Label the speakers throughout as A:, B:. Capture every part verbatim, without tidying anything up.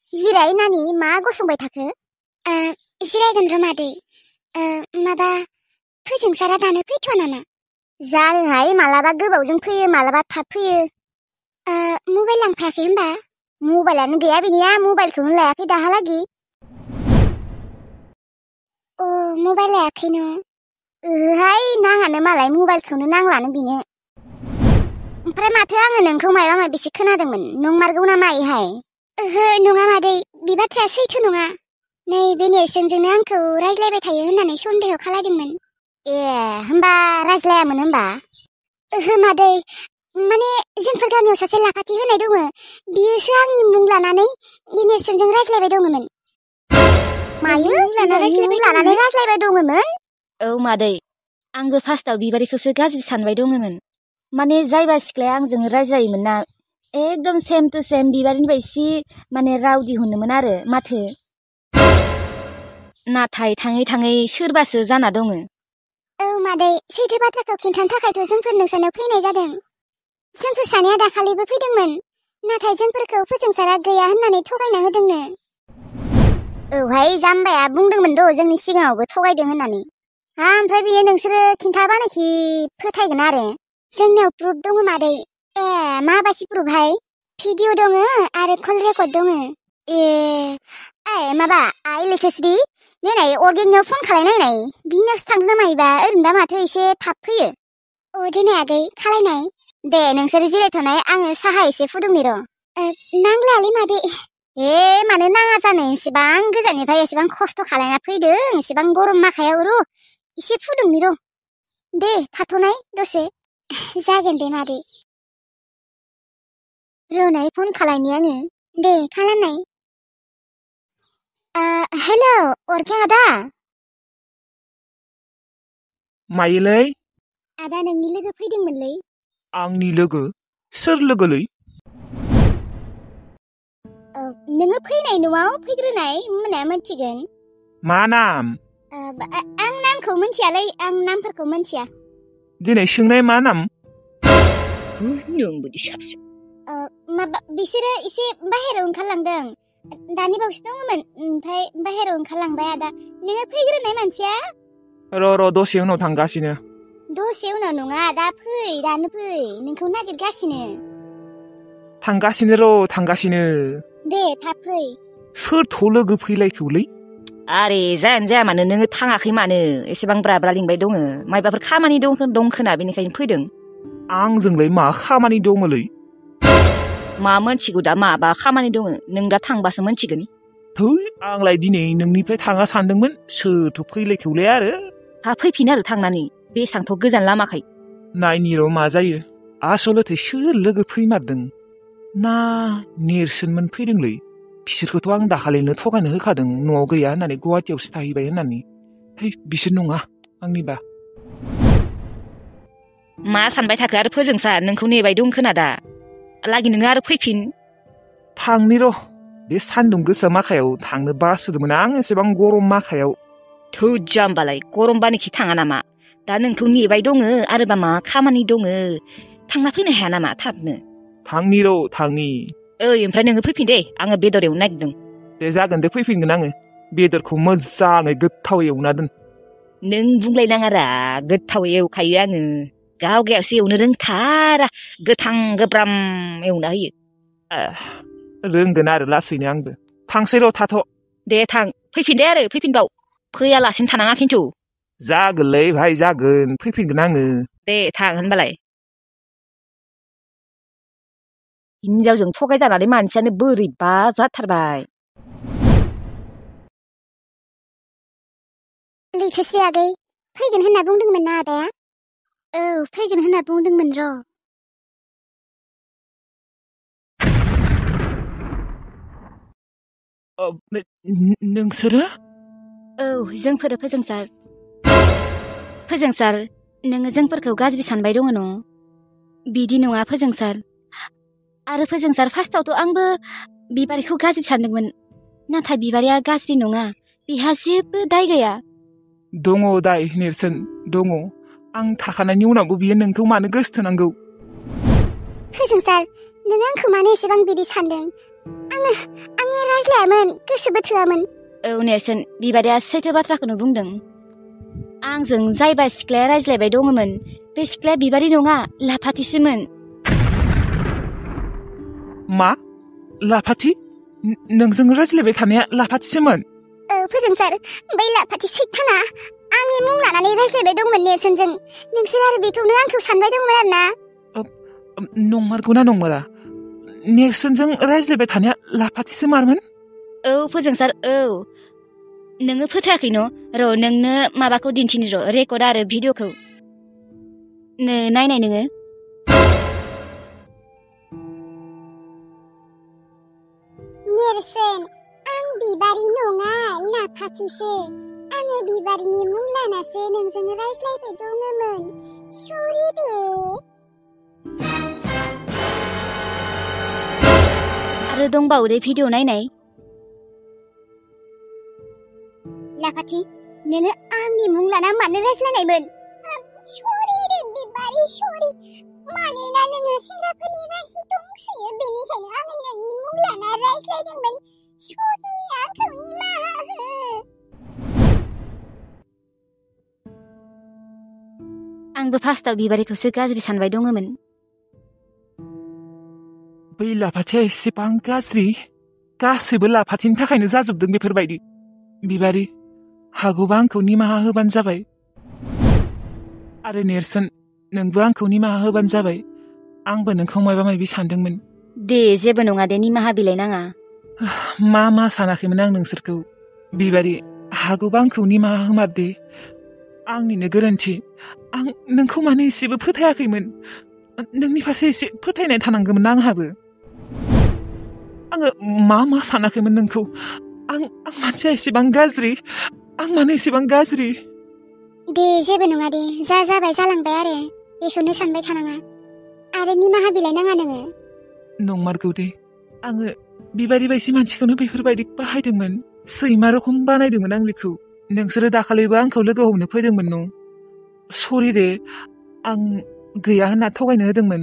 A: जिराय नानि मा गसंबाय थाखो?
B: ओ जिरायगोन र' मादै। ओ माबा फोजोंसारा दानो फैथ'आ नामा?
A: जानोहाय मालाबा गोबावजों फैयो मालाबा थाब फैयो।
B: ओ मबाइल लांफायाखै होमबा?
A: मबाइलानो गैया बिनिया मबाइलखौनो लायाखै दाहालागि।
B: अ मबाइल लायाखै न'?
A: ओहाय नाङानो मालाय मबाइलखौनो नांलानो बिनो। ओमफ्राय माथो आङो नोंखौ मायबा माबिसो खोनादोंमोन नंमारगौ नामा इहाय?
B: ओहो नङा मादै बे बाथ्राया सैथो नङा। नै बे नेरसोनजोंनो आंखौ रायज्लायबाय थायो होननानै सन्देह खालायदोंमोन।
A: ए होमबा रायज्लायामोन होमबा?
B: ओहो मादै माने जोंफोर गामियाव सासे लाखाथि होनाय दङ बियोसो आंनि मुं लानानै बे नेरसोनजों रायज्लायबाय दङमोन।
A: मायो नोंनि मुं लानानै रायज्लायबाय दङमोन?
C: औ मादै आंबो फार्स्टआव बिबारिखौसो गाज्रि सानबाय दङमोन। माने जायबा सिख्लाया आंजों रायज्लायोमोन ना एकदम सेम टु सेम बिबारिनि बायसि माने राव दिहुनोमोन आरो माथो। नाथाय थाङै थाङै सोरबासो जाना दङ।
B: औ मादै सैथो बाथ्राखौ खिन्थानो थाखायथ' जोंफोर नोंसानाव फैनाय जादों। जोंफोर सानैया दाखालिबो फैदोंमोन नाथाय जोंफोरखौ फोजोंसारा गैया होननानै थगायना होदोंनो।
A: औहाय जाम्बाया बुंदोंमोन र' जोंनि सिगाङावबो थगायदों होननानै। हा ओमफ्राय बियो नोंसोरो खिन्थाबानोखि फोथायगोन आरो?
B: जोंनियाव प्रुफ दङ मादै।
A: ए माबायदि प्रुफहाय?
B: भिडिअ दङ आरो कल रेकर्ड दङ।
A: ए ए माबा आइ लेखेसरि देनाय अर्गेनिकआव फन खालायनायनाय बिनियावसो थांदों नामा इबा ओरैनो दा माथो एसे थाब फैयो।
B: अ देनाय आगै खालायनाय।
A: दे नोंसोर जिरायथ'नाय आङो साहा एसे फुदुंनि र'।
B: नांलालै मादै।
A: ए मानो नाङा जानो एसेबां गोजाननिफ्राय एसेबां खस्थ' खालायना फैदों एसेबां गरम माखायाव र' एसे फुदुंनि र'। दे थाथ'नाय दसे।
B: जागोन दे मादै।
A: र'नाय फन खालायनि आङो।
B: दे खालामनाय।
A: हेल' अरखें आदा।
D: मायोलै?
A: आदा नोंनि लोगो फैदोंमोनलै।
D: आंनि लोगो? सोर लोगोलै?
A: नोङो फैनाय न'आव फैग्रोनाय होमबाना मोनथिगोन।
D: मा नाम?
A: आं नामखौ मोनथियालै आं नामफोरखौ मोनथिया।
D: दिनै सोंनाय मा नाम?
C: नोंबोदि साबसे।
A: माबा बिसोरो एसे बाहेरायाव ओंखारलांदों दानि बावसो दङमोन ओमफ्राय बाहेरायाव ओंखारलांबाय आदा। नोङो फैग्रोनाय मानसिया?
D: र' र' दसे उनाव थांगासिनो।
A: दसे उनाव नङा दा फै दानो फै नोंखौ नागिरगासिनो।
D: थांगासिनो र' थांगासिनो।
A: दे थाब फै।
D: सोरथ' लोगो फैलायखौलै?
C: आरे जायानो जाया मानो नोङो थाङाखै मानो एसेबां ब्राब्रा लिंबाय दङ मायबाफोर खामानि दं दं खोना बेनिखायनो फैदों।
D: आंजोंलाय मा खामानि दङलै?
C: मा मोनथिगौ दा माबा खामानि दङ नों दा थांबासो मोनथिगोन।
D: थै आंलाय दिनै नोंनिफ्राय थाङा सानदोंमोन सोरथ' फैलायखौलै आरो?
C: हा फैफिन आरो थांनानै बेसांथ' गोजान लामाखाय।
D: नायनि र' मा जायो आसलथे सोर लोगो फैमारदों ना नेरसोनमोन फैदोंलै? बिसोरखौथ' आं दाखालिनो थगायनो होखादों न'आव गैया होननानै गुवाहाटियावसो थाहैबाय होननानै। है बिसोर नङा आंनिबा।
C: मा सानबाय थाखो आरो फोजोंसा नोंखौ नेबाय दं खोनादा लागि नोङो आरो फैफिन।
D: थांनि र' बे सान्दुं गोसा माखायाव थांनो बासोदोंमोन आं एसेबां गरम माखायाव।
C: थौ जाम्बालाय गरमबानोखि थाङा नामा दा नोंखौ नेबाय दङ आरोबा मा खामानि दङ थांना फैनो हाया नामा थाबनो?
D: थांनि र' थांनि।
C: ओइ ओमफ्राय नोङो फैफिन दे आङो बेदर एवनो नागिरदों।
D: दे जागोन दे फैफिनगोन आङो बेदरखौ मोजाङै गोथाव एवना दोन।
C: नों बुंलायनाङारा गोथाव एवखायो आङो गावगायासो एवनो रोंथारा गोथां गोब्राम एवना होयो।
D: रोंगोन आरो लासैनो आंबो। थांसै र' थाथ'।
C: दे थां फैफिन दे आरो फैफिनबाव फैयालासिनो थानाङा खिन्थु।
D: जागोनलै भाइ जागोन फैफिनगोन आङो।
C: दे थां होनबालाय। हिनजावजों थगायजानानै मानसियानो बोरैबा जाथारबाय।
B: लेखेसि आगै फैगोन होनना बुंदोंमोन ना आदाया?
A: औ फैगोन होनना बुंदोंमोन र'।
D: नोंसोरो?
A: औ जोंफोरो फोजोंसार। फोजोंसार नोङो जोंफोरखौ गाज्रि सानबाय दङ न'? बिदि नङा फोजोंसार। आरो फोजोंसार फार्स्टआवथ' आंबो बिबारिखौ गाज्रि सानदोंमोन नाथाय बिबारिया गाज्रि नङा बिहा जेबो दाय गैया।
D: दङ दाय नेरसोन दङ आं थाखानायनि उनावबो बियो नोंखौ मानो गोसथोनांगौ?
B: फोजोंसार नों आंखौ मानो एसेबां बिदि सानदों? आङो आंनि रायज्लायामोन गोसोबो थोआमोन।
C: औ नेरसोन बिबारिया सैथो बाथ्राखौनो बुंदों। आंजों जायबा सिख्लाया रायज्लायबाय दङमोन बे सिख्लाया बिबारि नङा लाफाथिसोमोन।
D: मा लाफाथि? नोंजों रायज्लायबाय थानाया लाफाथिसोमोन?
B: औ फोजोंसार बै लाफाथि सैथाना आंनि मुं लानानै रायज्लायबाय दंमोन नेरसोनजों। नोंसोर आरो बेखौनो आंखौ सानबाय दंमोन आरो ना।
D: नंमारगौना नंमारा? नेरसोनजों रायज्लायबाय थानाया लाफाथिसो मारमोन?
C: औ फोजोंसार औ। नोङो फोथायाखै न' र' नोंनो माबाखौ दिन्थिनि र' रेकर्ड आरो भिडिअखौ नो नायनाय नोङो।
B: नेरसोन आं बिबारि नङा लाफाथिसो। आङो बिबारिनि मुं लानासो नोंजों रायज्लायबाय दङमोन। सरि दे।
C: आरो दंबावो दे भिडिअ नायनाय।
B: लाफाथि नोङो आंनि मुं लाना मानो रायज्लायनायमोन? सरि दे बिबारि सरि। मानोना नोङो सेंग्राफोरनि राहि दंसोयो बेनिखायनो आङो नोंनि मुं लाना रायज्लायदोंमोन। सरि आंखौ निमाहा हो।
C: आंबो फार्स्टआव बिबारिखौसो गाज्रि सानबाय दङमोन।
D: बै लाफाथिया एसेबां गाज्रि? गासैबो लाफाथिनि थाखायनो जाजोबदों बेफोरबायदि। बिबारि हागौबा आंखौ निमाहा होबानो जाबाय। आरो नेरसोन नोंबो आंखौ निमाहा होबानो जाबाय। आंबो नोंखौ माबा माबि सानदोंमोन।
C: दे जेबो नङा दे निमाहा बिलाइ नाङा।
D: मा मा सानाखैमोन आं नोंसोरखौ। बिबारि हागौबा आंखौ निमाहा होमार दे। आंनिनो गोरोन्थि। आं नोंखौ मानो एसेबो फोथायाखैमोन। नोंनि फारसे एसे फोथायनाय थानांगौमोन आंहाबो। आङो मा मा सानाखैमोन नोंखौ। आं आं मानसिया एसेबां गाज्रि। आं मानो एसेबां गाज्रि।
B: दे जेबो नङा दे जा जाबाय जालांबाय आरो बेखौनो सानबाय थानाङा। आरो निमाहा बिलाइ नाङा नोङो।
D: नंमारगौ दे आङो बिबारि बायदि मानसिखौनो बेफोरबायदि बाहायदोंमोन। सैमा रखम बानायदोंमोन आं बेखौ। नोंसोरो दाखालिबो आंखौ लोगो हमनो फैदोंमोन न'। सरि दे आं गैया होनना थगायनो होदोंमोन।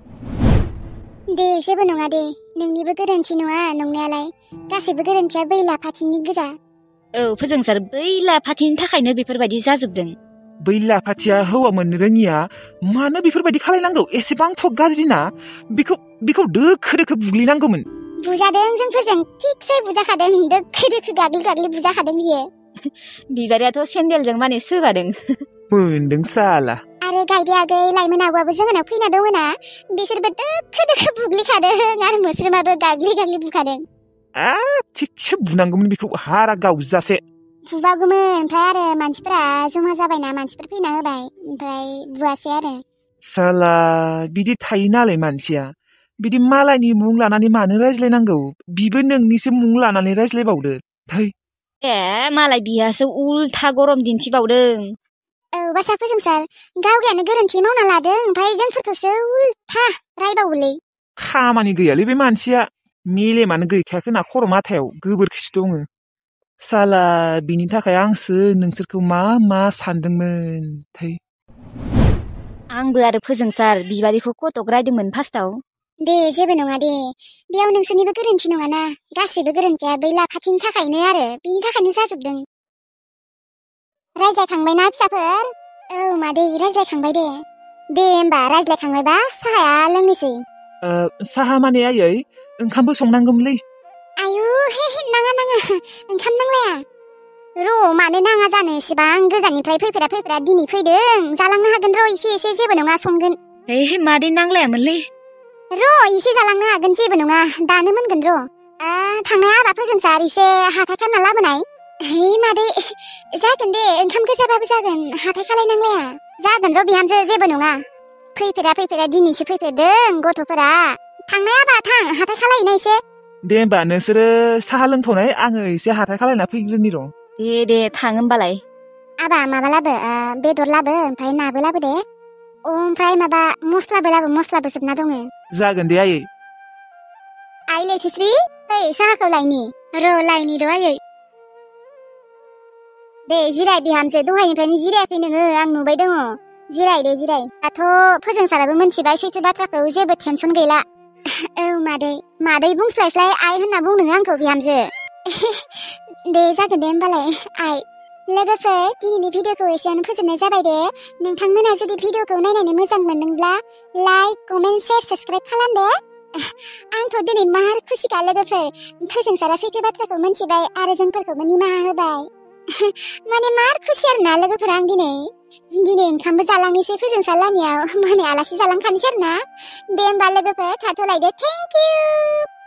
B: दे जेबो नङा दे नोंनिबो गोरोन्थि नङा नंनायालाय। गासैबो गोरोन्थिया बै लाफाथिनि गोजा।
C: औ फोजोंसार बै लाफाथिनि थाखायनो बेफोरबायदि जाजोबदों।
D: बै लाफाथिया हौवा मोननो रोङिया मानो बेफोरबायदि खालायनांगौ? एसेबांथ' गाज्रि ना? बेखौ बेखौ दोखो दोखो बुग्लिनांगौमोन।
B: बुजादों जोंफोरजों थिगसे बुजाखादों। दोखो दोखो गाग्लि गाग्लि बुजाखादों बियो।
C: बिबारियाथ' सेन्देलजों माने सोबादों।
D: मोनदों साला।
B: आरो गायदे आगै लाइमोन आगुआबो जोंनाव फैना दङना बिसोरबो दोखो दोखो बुग्लिखादों आरो मोस्रोमाबो गाग्लि गाग्लि बुखादों।
D: आ थिगसे बुनांगौमोन बेखौ हारा गावजासे।
B: बुबागौमोन ओमफ्राय आरो मानसिफोरा जमा जाबायना मानसिफोर फैना होबाय ओमफ्राय बुआसै आरो।
D: साला बिदि थायो नालाय मानसिया। बिदि मालायनि मुं लानानै मानो रायज्लायनांगौ? बिबो नोंनिसो मुं लानानै रायज्लायबावदो। थै
C: ए मालाय बिहासो उल्था गरम दिन्थिबावदों।
B: औ बासा फोजोंसार गावगायानो गोरोन्थि मावना लादों ओमफ्राय जोंफोरखौसो उल्था रायबावोलै।
D: खामानि गैयालै बे मानसिया। मेलेमानो गैखायाखै ना खर' माथायाव गोबोरखिसो दङ। साला बिनि थाखाय आंसो नोंसोरखौ मा मा सानदोंमोन। थै
C: आंबो आरो फोजोंसार बिबारिखौ कटक रायदोंमोन फार्स्टआव।
B: दे जेबो नङा दे बेयाव नोंसोरनिबो गोरोन्थि नङाना। गासैबो गोरोन्थिया बै लाफाथिनि थाखायनो आरो बेनि थाखायनो जाजोबदों। रायज्लायखांबायना फिसाफोर? औ मादै रायज्लायखांबाय दे। दे होमबा रायज्लायखांबायबा साहाया लोंनोसै।
D: साहा माने आयै ओंखामबो संनांगौमोनलै।
B: आयु हे हे नाङा नाङा ओंखाम नांलाया। र' मानो नाङा जानो एसेबां गोजाननिफ्राय फैफेरा फैफेरा दिनै फैदों। जालांनो हागोन र' एसे एसे जेबो नङा संगोन।
C: हे मादै नांलायामोनलै।
B: र' एसे जालांनो हागोन जेबो नङा दानो मोनगोन र'। थांनाया आबा फोजोंसार एसे हाथाय खालामना लाबोनाय। हे मादै जागोन दे ओंखाम गोजाबाबो जागोन हाथाय खालायनांलाया। जागोन र' बिहामजो जेबो नङा। फैफेरा फैफेरा दिनैसो फैफेरदों गथ'फोरा। थांनाय आबा थां हाथाय खालायहैनाय एसे। दे
D: होमबा नोंसोरो साहा लोंथ'नाय आङो एसे हाथाय खालायना फैग्रोनि र'।
C: दे दे थां होमबालाय।
B: आबा माबा लाबो बेदर लाबो ओमफ्राय नाबो लाबो दे। ओमफ्राय माबा मस्लाबो लाबो मस्लाबो जोबना दङ।
D: जागोन दे आयै।
B: आइ लैथोस्रि ओइ साहाखौ लायनि। र' लायनि र' आयै। दे जिराय बिहामजो दहायनिफ्रायनो जिरायाखै नोङो आं नुबाय दङ। जिराय दे जिराय। दाथ' फोजोंसाराबो मोनथिबाय सैथो बाथ्राखौ जेबो टेनसन गैला। औ मादै मादै बुंस्लायस्लाय आइ होनना बुं नोङो आंखौ बिहामजो दे जागोन दे होमबालाय आइ लोगोफोर दिनैनि भिडिअखौ एसेयावनो फोजोबनाय जाबाय दे नोंथांमोना जुदि भिडिअखौ नायनानै मोजां मोनदोंब्ला लाइक कमेन्ट शेयार साबस्क्राइब खालाम दे आंथ' दिनै मार खुसिखा लोगोफोर फोजोंसारा सैथो बाथ्राखौ मिन्थिबाय आरो जोंफोरखौबो निमाहा होबाय माने मार खुसि आरोना लोगोफोर आं दिनै दिनै ओंखामबो जालांनोसै फोजोंसार लानियाव मोनायाव आलासि जालांखानोसै आरोना दे होमबा लोगोफोर थाथ'लायदो थेंक इउ